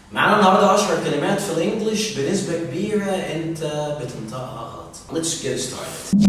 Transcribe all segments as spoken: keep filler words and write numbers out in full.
معانا النهارده عشر كلمات في الانجليش بنسبة كبيرة انت بتنطقها غلط. Let's get started.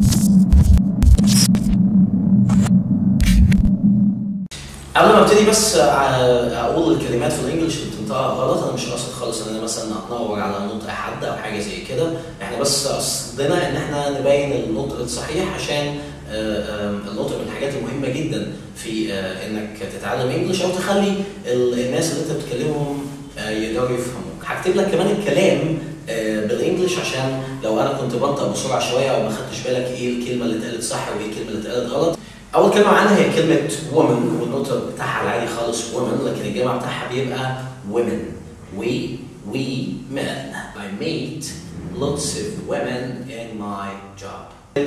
قبل ما ابتدي بس اقول الكلمات في الانجليش اللي بتنطقها غلط، انا مش قاصد خالص ان انا مثلا اتنور على نطق حد او حاجه زي كده، احنا بس قصدنا ان احنا نبين النطق الصحيح، عشان النطق من الحاجات المهمه جدا في انك تتعلم انجليش او تخلي الناس اللي انت بتكلمهم يقدروا يفهموك. هكتب لك كمان الكلام بالانجليش عشان لو انا كنت بنطق بسرعه شويه او ما خدتش بالك ايه الكلمه اللي اتقالت صح وايه الكلمه اللي اتقالت غلط. اول كلمه معانا هي كلمه woman، والنطق بتاعها العادي خالص woman، لكن الجمع بتاعها بيبقى women. we we men. I meet lots of women in my job.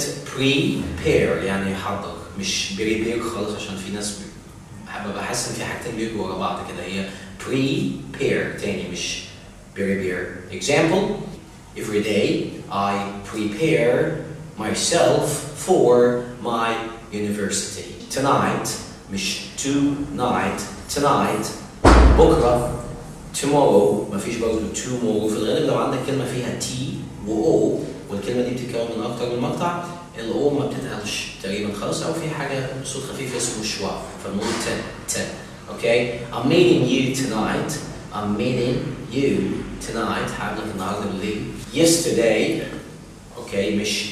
prepare يعني يحضر، مش prepare خالص عشان في ناس ببقى حاسس ان في حاجتين بيجوا ورا بعض كده. هي prepare تاني مش prepare. example: every day I prepare myself for my university. tonight مش tonight tonight بكره tomorrow مفيش برضه tomorrow. في الغالب لو عندك كلمه فيها t و o والكلمه دي بتتكون من اكتر من مقطع، ال o ما بتتقالش تقريبا خالص، او في حاجه صوت خفيف اسمه شوا فنقول ت ت. اوكي I'm meeting you tonight. I'm meeting you tonight. هقابلك النهارده بالليل. yesterday اوكي مش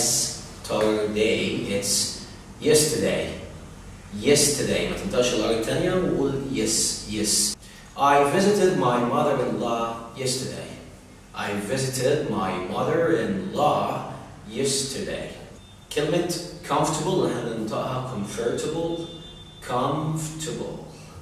yesterday it's yesterday. yesterday ما تنطقش الار الثانيه وقول yes yes. I visited my mother-in-law yesterday. I visited my mother-in-law yesterday. كلمة comfortable اللي احنا بننطقها comfortable comfortable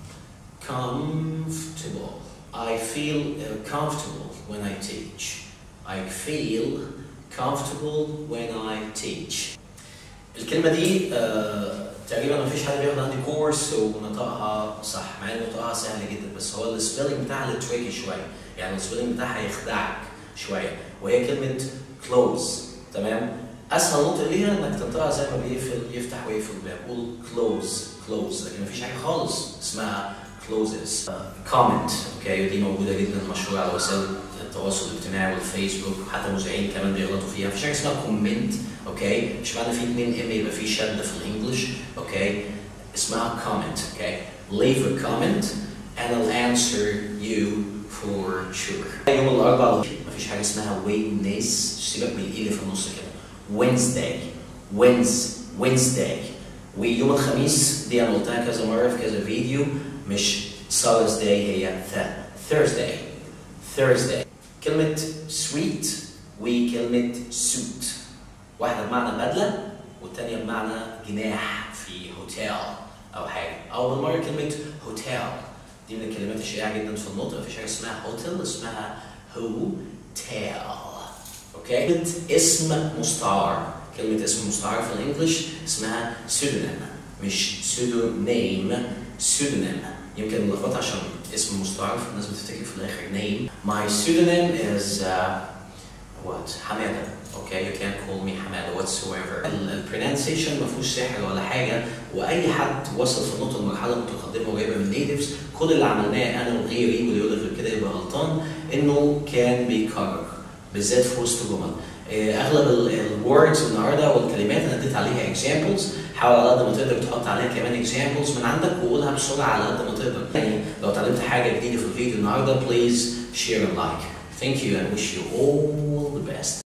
comfortable. I feel uh, comfortable when I teach. I feel comfortable when I teach. الكلمة دي آه تقريبا ما فيش حد بياخد عندي كورس ونطقها صح، مع ان نطقها سهل جدا، بس هو السبيلنج بتاعها اللي تريكي شويه، يعني السبيلنج بتاعها يخدعك شويه، وهي كلمه close. تمام؟ اسهل نطق ليها انك تنطقها زي ما بيقفل يفتح ويقفل الباب، قول close close، لكن ما فيش حاجه خالص اسمها closes. كومنت اوكي، ودي موجوده جدا مشهوره على وسائل التواصل الاجتماعي والفيسبوك، وحتى مذيعين كمان بيغلطوا فيها. مفيش حاجه اسمها كومنت اوكي، مش معنى في اتنين ام يبقى في شده في الانجليش اوكي، اسمها كومنت اوكي. leave a comment and I'll answer you for sure. يوم الاربعاء مفيش حاجه اسمها وينس، سيبك من الاي اللي في النص كده. Wednesday وينز Wednesday. ويوم الخميس دي انا قلتها كذا مره في كذا فيديو، مش Thursday هي Thursday Thursday. كلمة sweet وكلمة suit، واحدة بمعنى بدلة والتانية بمعنى جناح في هوتيل أو حاجة، أو بالمرة كلمة هوتيل دي من الكلمات الشائعة جدا في النطق. مفيش حاجة اسمها هوتيل، اسمها هوتيل أوكي. كلمة اسم مستعار، كلمة اسم مستعار في الإنجليش اسمها pseudonym مش pseudonym pseudonym. يمكن نلخبطها عشان اسم مستعار فالناس بتفتكر في الاخر name. My pseudonym is uh, what? حماده. Okay, you can't call me حماده whatsoever. ال pronunciation ما فيهوش سحر ولا حاجه، واي حد وصل في النطق لمرحله متقدمه وقريبه من natives، كل اللي عملناه انا وغيري واللي يقول غير كده يبقى غلطان، انه كان بيكرر بالذات في وسط جمل. اغلب الوردز النهارده والكلمات انا اديت عليها examples، حاول على قد ما تقدر تحط عليها كمان examples من عندك وقولها بسرعه على قد ما تقدر. يعني لو اتعلمت حاجه جديده في الفيديو النهارده please share and like. Thank you and wish you all the best.